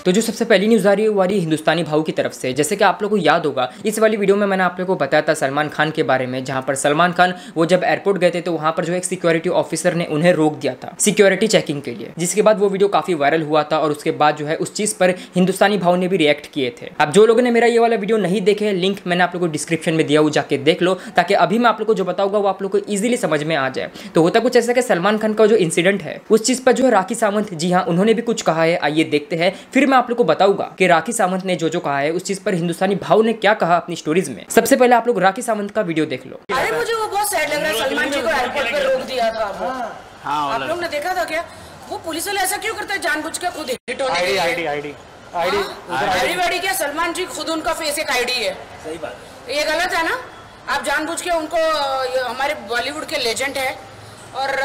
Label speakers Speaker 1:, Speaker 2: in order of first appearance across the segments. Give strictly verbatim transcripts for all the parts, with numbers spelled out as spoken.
Speaker 1: तो जो सबसे पहली न्यूज आ रही है वो आ रही है हिंदुस्तानी भाव की तरफ से। जैसे कि आप लोगों को याद होगा, इस वाली वीडियो में मैंने आप लोगों को बताया था सलमान खान के बारे में, जहां पर सलमान खान वो जब एयरपोर्ट गए थे तो वहां पर जो एक सिक्योरिटी ऑफिसर ने उन्हें रोक दिया था सिक्योरिटी चेकिंग के लिए, जिसके बाद वो वीडियो काफी वायरल हुआ था और उसके बाद जो है उस चीज पर हिंदुस्तानी भाव ने भी रिएक्ट किए थे। अब जो लोगों ने मेरा ये वाला वीडियो नहीं देखे, लिंक मैंने आप लोगों को डिस्क्रिप्शन में दिया, वो जाके देख लो, ताकि अभी मैं आप लोगों को जो बताऊंगा वो आप लोग को इजीली समझ में आ जाए। तो होता कुछ ऐसा कि सलमान खान का जो इंसिडेंट है उस चीज पर जो है राखी सावंत, जी हाँ, उन्होंने भी कुछ कहा है। आइए देखते हैं, फिर मैं आप लोग को बताऊंगा कि राखी सावंत ने जो जो कहा है उस चीज पर हिंदुस्तानी भाव ने क्या कहा अपनी स्टोरीज में। सबसे पहले आप लोग राखी सावंत का वीडियो देख लो।
Speaker 2: अरे मुझे वो बहुत सैड लग रहा है, सलमान जी को एयरपोर्ट पे रोक दिया था। हाँ, आप लोग ने देखा था क्या? वो पुलिस वाले ऐसा क्यों करता है जानबूझ के? खुद हिट होने के लिए ID ID ID ID ID क्या? सलमान जी खुद उनका फेस एक आईडी है। सही बात, ये गलत है ना? आप जानबूझ के उनको, हमारे बॉलीवुड के लेजेंड है और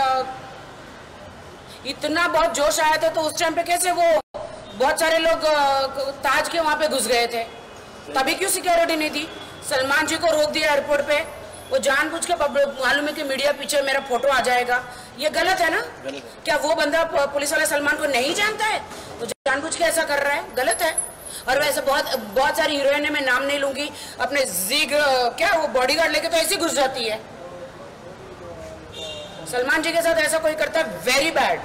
Speaker 2: इतना बहुत जोश आया था तो उस टाइम पे कैसे वो बहुत सारे लोग ताज के वहां पे घुस गए थे, तभी क्यों सिक्योरिटी नहीं थी? सलमान जी को रोक दिया एयरपोर्ट पे, वो जानबूझ के, मालूम है कि मीडिया पीछे मेरा फोटो आ जाएगा। ये गलत है ना? क्या वो बंदा पुलिस वाला सलमान को नहीं जानता है? वो जानबूझ के ऐसा कर रहा है, गलत है। और वैसे बहुत बहुत सारी हीरोइन है, मैं नाम नहीं लूंगी, अपने जीग क्या वो बॉडीगार्ड लेके तो ऐसे घुस जाती है। सलमान जी के साथ ऐसा कोई करता है, वेरी बैड,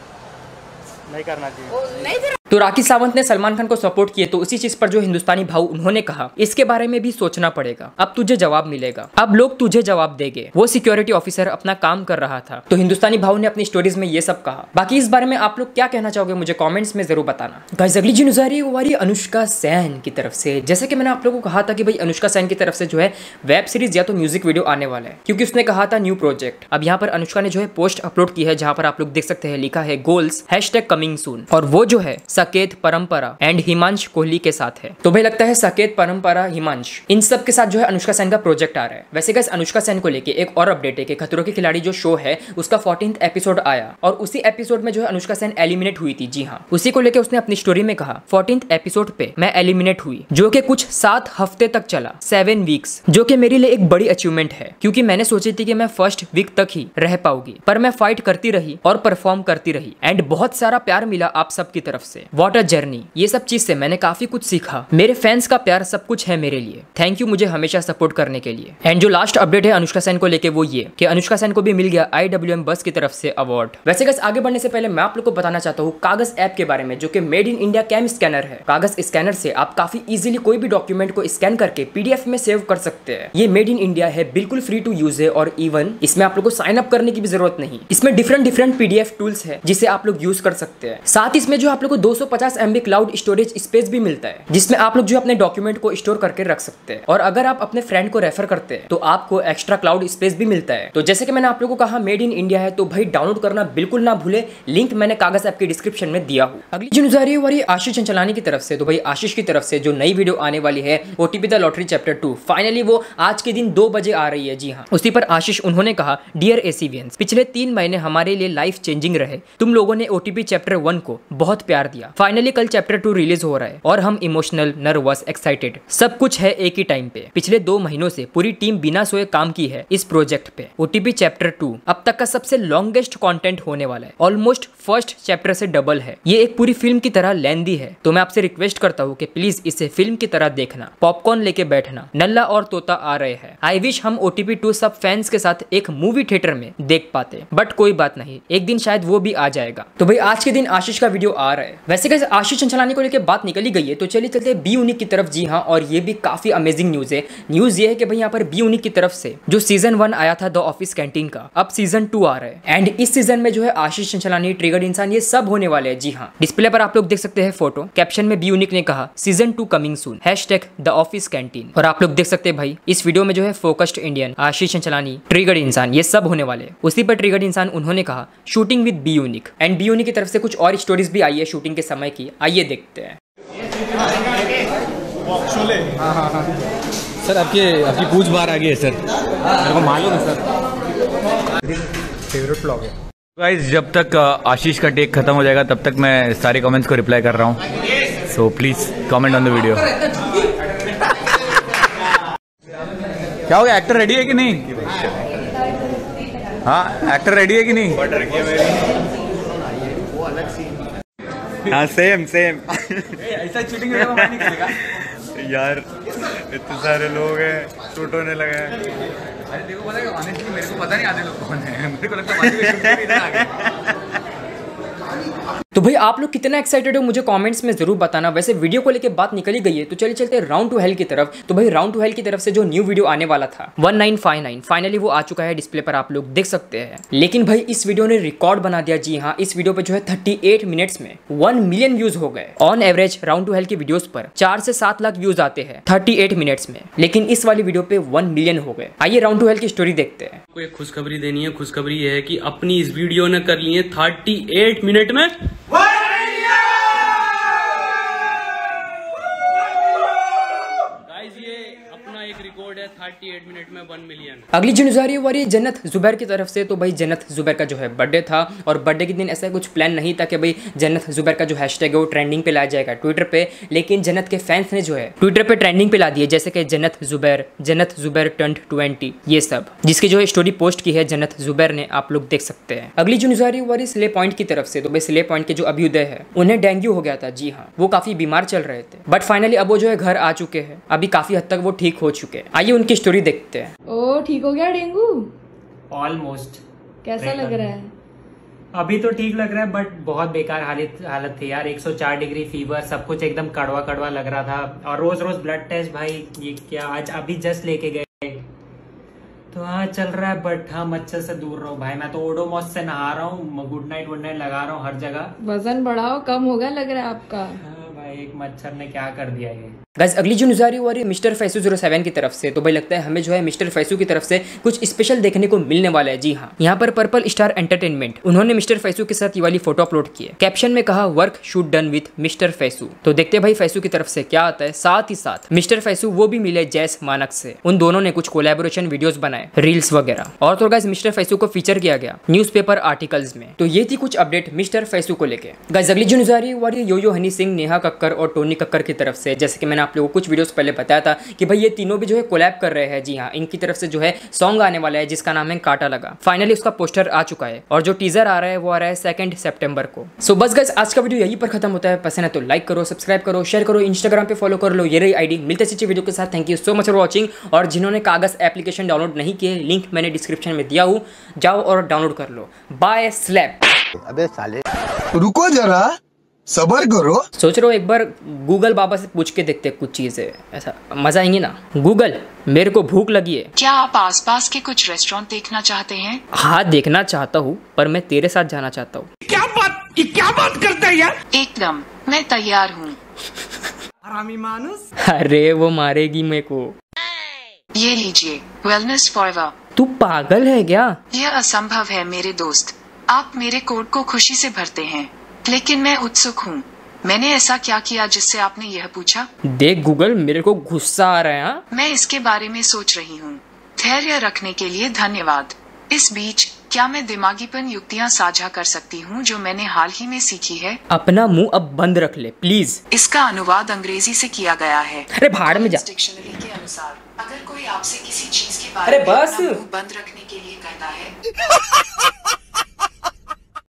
Speaker 2: नहीं करना चाहिए। नहीं कर...
Speaker 1: तो राखी सावंत ने सलमान खान को सपोर्ट किए, तो उसी चीज पर जो हिंदुस्तानी भाव उन्होंने कहा, इसके बारे में भी सोचना पड़ेगा, अब तुझे जवाब मिलेगा, अब लोग तुझे जवाब देंगे। वो सिक्योरिटी ऑफिसर अपना काम कर रहा था। तो हिंदुस्तानी भाव ने अपनी स्टोरीज में ये सब कहा। बाकी इस बारे में आप लोग क्या कहना चाहोगे मुझे कमेंट्स में जरूर बताना। गाइस, अगली जो न्यूज़ आ रही है वो आ रही है अनुष्का सेन की तरफ से। जैसे कि मैंने आप लोगों को कहा था कि भाई अनुष्का सेन की तरफ से जो है वेब सीरीज या तो म्यूजिक वीडियो आने वाला है, क्योंकि उसने कहा था न्यू प्रोजेक्ट। अब यहाँ पर अनुष्का ने जो है पोस्ट अपलोड की है, जहाँ पर आप लोग देख सकते हैं लिखा है गोल्स हैशटैग कमिंग सून, और वो जो है साकेत परंपरा एंड हिमांश कोहली के साथ है। तो भाई लगता है साकेत परंपरा हिमांश इन सब के साथ जो है अनुष्का सेन का प्रोजेक्ट आ रहा है। वैसे गाइस, अनुष्का सेन को लेके एक और अपडेट है कि खतरों के खिलाड़ी जो शो है उसका फोर्टीन्थ एपिसोड आया, और उसी एपिसोड में जो है अनुष्का सेन एलिमिनेट हुई थी। जी हाँ, उसी को लेके उसने अपनी स्टोरी में कहा फोर्टीन्थ एपिसोड पे मैं एलिमिनेट हुई, जो कि कुछ सात हफ्ते तक चला, सेवन वीक्स, जो कि मेरे लिए एक बड़ी अचीवमेंट है, क्योंकि मैंने सोची थी कि मैं फर्स्ट वीक तक ही रह पाऊंगी, पर मैं फाइट करती रही और परफॉर्म करती रही, एंड बहुत सारा प्यार मिला आप सब की तरफ से। What a journey. ये सब चीज से मैंने काफी कुछ सीखा। मेरे फैंस का प्यार सब कुछ है मेरे लिए। थैंक यू मुझे हमेशा सपोर्ट करने के लिए। एंड जो लास्ट अपडेट है अनुष्का सेन को लेके वो ये कि अनुष्का सेन को भी मिल गया आई डब्ल्यू एम बस की तरफ से अवार्ड। वैसे गाइस, आगे बढ़ने से पहले मैं आप लोग को बताना चाहता हूँ कागज ऐप के बारे में, जो कि made in India cam scanner है। कागज स्कैनर से आप काफी इजीली कोई भी डॉक्यूमेंट को स्कैन करके पीडीएफ में सेव कर सकते हैं। ये मेड इन इंडिया है, बिल्कुल फ्री टू यूज है, और इवन इसमें आप लोग को साइन अप करने की भी जरूरत नहीं। इसमें डिफरेंट डिफरेंट पीडीएफ टूल्स है जिसे आप लोग यूज कर सकते हैं। साथ इसमें जो आप लोग को दो सौ पचास एमबी क्लाउड स्टोरेज स्पेस भी मिलता है, जिसमें आप लोग जो अपने डॉक्यूमेंट को स्टोर करके रख सकते हैं। और अगर आप अपने फ्रेंड को रेफर करते हैं तो आपको एक्स्ट्रा क्लाउड स्पेस भी मिलता है। तो जैसे कि मैंने आप लोगों को कहा मेड इन इंडिया है, तो भाई डाउनलोड करना बिल्कुल ना भूले, लिंक मैंने कागज ऐप के डिस्क्रिप्शन में दिया हूँ। अगली जो न्यूज़ आ रही है वो रही आशीष चंचलानी की तरफ से। तो भाई आशीष की तरफ से जो नई वीडियो आने वाली है OTP the lottery chapter two, finally वो आज के दिन दो बजे आ रही है। जी हाँ, उसी पर आशीष उन्होंने कहा डियर एसीवियंस, पिछले तीन महीने हमारे लिए लाइफ चेंजिंग रहे। तुम लोगों ने ओटीपी चैप्टर वन को बहुत प्यार दिया। फाइनली कल चैप्टर टू रिलीज हो रहा है और हम इमोशनल, नर्वस, एक्साइटेड, सब कुछ है एक ही टाइम पे। पिछले दो महीनों से पूरी टीम बिना सोए काम की है इस प्रोजेक्ट पे। ओटीपी चैप्टर टू अब तक का सबसे लॉन्गेस्ट कंटेंट होने वाला है, ऑलमोस्ट फर्स्ट चैप्टर से डबल है। ये एक पूरी फिल्म की तरह लेंदी है, तो मैं आपसे रिक्वेस्ट करता हूँ कि प्लीज इसे फिल्म की तरह देखना, पॉपकॉर्न लेके बैठना। नल्ला और तोता आ रहे हैं। आई विश हम ओटीपी टू सब फैंस के साथ एक मूवी थिएटर में देख पाते, बट कोई बात नहीं, एक दिन शायद वो भी आ जाएगा। तो भाई आज के दिन आशीष का वीडियो आ रहा है। वैसे कैसे आशीष चंचलानी को लेकर बात निकली गई है, तो चलिए चलते बी यूनिक की तरफ। जी हाँ, और ये भी काफी अमेजिंग न्यूज है। न्यूज ये है कि भाई यहाँ पर बी यूनिक की तरफ से जो सीजन वन आया था द ऑफिस कैंटीन का, अब सीजन टू आ रहा है। एंड इस सीजन में जो है आशीष चंचलानी, ट्रिगर्ड इंसान, ये सब होने वाले हैं। जी हाँ, डिस्प्ले पर आप लोग देख सकते हैं फोटो। कैप्शन में बी यूनिक ने कहा season two coming soon hashtag the office canteen, और आप लोग देख सकते हैं भाई इस वीडियो में जो है focused Indian, Ashish Chanchlani, triggered Insaan, ये सब होने वाले। उसी पर ट्रिगर्ड इंसान उन्होंने कहा shooting with be unique. And be unique की तरफ से कुछ और स्टोरीज भी आई है शूटिंग के समय की, आइए देखते हैं।
Speaker 3: हाँ हाँ हाँ सर, आपकी आपकी पूछ बार आ गई है सर, मेरे को मालूम है सर। फेवरेट ब्लॉग है गाइस। जब तक आशीष का टेक खत्म हो जाएगा तब तक मैं सारे कमेंट्स को रिप्लाई कर रहा हूँ, so please comment on the video. क्या हो गया, एक्टर रेडी है कि नहीं? हाँ, एक्टर रेडी है कि नहीं? हाँ सेम सेम ऐसा चीटिंग वीडियो में नहीं करेगा यार, इतने सारे लोग हैं, शूट होने लगे हैं। अरे देखो पता है ऑनेस्टली मेरे को पता नहीं आधे लोग कौन है, मेरे को लगता है
Speaker 1: तो भाई आप लोग कितना एक्साइटेड हो मुझे कमेंट्स में जरूर बताना। वैसे वीडियो को लेके बात निकल ही गई है तो चलिए चलते हैं राउंड टू हेल की तरफ। तो भाई राउंड टू हेल की तरफ से जो न्यू वीडियो आने वाला था one nine five nine finally वो आ चुका है, डिस्प्ले पर आप लोग देख सकते हैं। लेकिन भाई इस वीडियो ने रिकॉर्ड बना दिया। जी हाँ, इस वीडियो पे जो है थर्टी एट मिनट्स में वन मिलियन व्यूज हो गए। On average round two hell की वीडियोस पर चार से सात लाख व्यूज आते हैं थर्टी एट मिनट्स में, लेकिन इस वाली वीडियो पे वन मिलियन हो गए। आइए राउंड टू हेल की स्टोरी देखते हैं।
Speaker 4: आपको एक खुशखबरी देनी है। खुशखबरी ये है कि अपनी इस वीडियो ने कर ली है थर्टी एट मिनट में एक रिकॉर्ड है थर्टी एट मिनट में वन मिलियन।
Speaker 1: अगली जो न्यूज़ आ रही है वो रही है जन्नत जुबैर की तरफ से। तो भाई जन्नत जुबैर का जो है बर्थडे था और बर्थडे के दिन ऐसा कुछ प्लान नहीं था कि भाई जन्नत जुबैर का जो हैशटैग है वो ट्रेंडिंग पे लाया जाएगा ट्विटर पे, लेकिन जन्नत के फैंस ने जो है ट्विटर पे ट्रेंडिंग पे ला दिए, जैसे कि जन्नत जुबैर, जन्नत जुबैर टर्न्ड ट्वेंटी, ये सब जिसकी जो है स्टोरी पोस्ट की है जन्नत जुबैर ने, आप लोग देख सकते हैं। अगली जो न्यूज़ आ रही है वो रही स्ले पॉइंट की तरफ से। तो भाई स्ले पॉइंट के जो अभ्युदय है उन्हें डेंगू हो गया था। जी हाँ, वो काफी बीमार चल रहे थे, बट फाइनली अब वो जो है घर आ चुके हैं। अभी काफी हद तक वो ठीक हो चुके हैं। आइए उनकी स्टोरी देखते हैं।
Speaker 5: ओ ठीक हो गया डेंगू?
Speaker 6: ऑलमोस्ट।
Speaker 5: कैसा लग रहा है?
Speaker 6: अभी तो ठीक लग रहा है बट बहुत बेकार हालत हालत थी यार। एक सौ चार डिग्री फीवर, सब कुछ एकदम कड़वा कड़वा लग रहा था। और रोज रोज ब्लड टेस्ट, भाई ये क्या, आज अभी जस्ट लेके गए तो हाँ चल रहा है। बट हाँ मच्छर से दूर रहो भाई। मैं तो ओडोमॉस से नहा रहा हूँ, गुड नाइट वुड नाइट लगा रहा हूँ हर जगह।
Speaker 5: वजन बढ़ाओ, कम होगा लग रहा है आपका।
Speaker 6: हाँ भाई, एक मच्छर ने क्या कर दिया ये।
Speaker 1: गाइस अगली जो न्यूज़ आ रही है वो रही मिस्टर फैसू जीरो सेवन की तरफ से। तो भाई लगता है हमें जो है मिस्टर फैसू की तरफ से कुछ स्पेशल देखने को मिलने वाला है। जी हाँ, यहाँ पर पर्पल स्टार एंटरटेनमेंट उन्होंने मिस्टर फैसू के साथ ये वाली फोटो अपलोड की है। कैप्शन में कहा work shoot done with mister Faisu. तो देखते हैं भाई फैसू की तरफ से क्या आता है। साथ ही साथ मिस्टर फैसू वो भी मिले जैस मानक से, उन दोनों ने कुछ कोलैबोरेशन वीडियोस बनाए, रील्स वगैरह। और तो गाइस मिस्टर फैसू को फीचर किया गया न्यूज़पेपर आर्टिकल्स में। तो ये थी कुछ अपडेट मिस्टर फैसू को लेकर। गाइस अगली जो न्यूज़ आ रही है वो रही यो यो हनी सिंह, नेहा कक्कर और टोनी कक्कर की तरफ से। जैसे कि मैंने आप लोगों को कुछ वीडियोस पहले बताया था कि भाई ये तीनों भी जो है कोलैब कर रहे हैं। जी हाँ, इनकी तरफ से जो है सॉन्ग आने वाला है जिसका नाम है काटा लगा। फाइनली उसका पोस्टर आ चुका है और जो टीजर आ रहा है वो आ रहा है सेकंड सितंबर को। सो बस गाइस आज का वीडियो यहीं पर खत्म होता है। पसंद है तो लाइक करो, सब्सक्राइब करो, शेयर करो, इंस्टाग्राम पे फॉलो कर लो, ये रही आईडी। मिलते हैं वीडियो के साथ। Thank you so much for watching. और जिन्होंने कागज एप्लीकेशन डाउनलोड नहीं किए, लिंक मैंने डिस्क्रिप्शन में दिया हूँ, जाओ और डाउनलोड कर लो। Bye slab.
Speaker 7: अबे साले रुको जरा, सबर करो।
Speaker 1: सोच रहे हो एक बार गूगल बाबा से पूछ के देखते कुछ चीजें, ऐसा मजा आएंगी ना। गूगल मेरे को भूख लगी है,
Speaker 8: क्या आप आसपास के कुछ रेस्टोरेंट देखना चाहते हैं?
Speaker 1: हाँ देखना चाहता हूँ, पर मैं तेरे साथ जाना चाहता हूँ।
Speaker 7: क्या बात, ये क्या बात करता है यार?
Speaker 8: एकदम, मैं तैयार हूँ।
Speaker 7: हरामी मानुस।
Speaker 1: अरे वो मारेगी मेरे को।
Speaker 8: ये लीजिए वेलनेस फॉरएवर।
Speaker 1: तू पागल है क्या?
Speaker 8: यह असंभव है मेरे दोस्त। आप मेरे कोड को खुशी से भरते हैं, लेकिन मैं उत्सुक हूँ। मैंने ऐसा क्या किया जिससे आपने यह पूछा?
Speaker 1: देख गूगल, मेरे को गुस्सा आ रहा है। हाँ?
Speaker 8: मैं इसके बारे में सोच रही हूँ। धैर्य रखने के लिए धन्यवाद। इस बीच क्या मैं दिमागीपन युक्तियाँ साझा कर सकती हूँ जो मैंने हाल ही में सीखी है?
Speaker 1: अपना मुंह अब बंद रख ले प्लीज।
Speaker 8: इसका अनुवाद अंग्रेजी से किया गया है।
Speaker 1: अरे भाड़ में जा।
Speaker 8: डिक्शनरी के अनुसार अगर कोई आपसे किसी चीज के बारे में अपना मुंह बंद रखने के लिए कहता है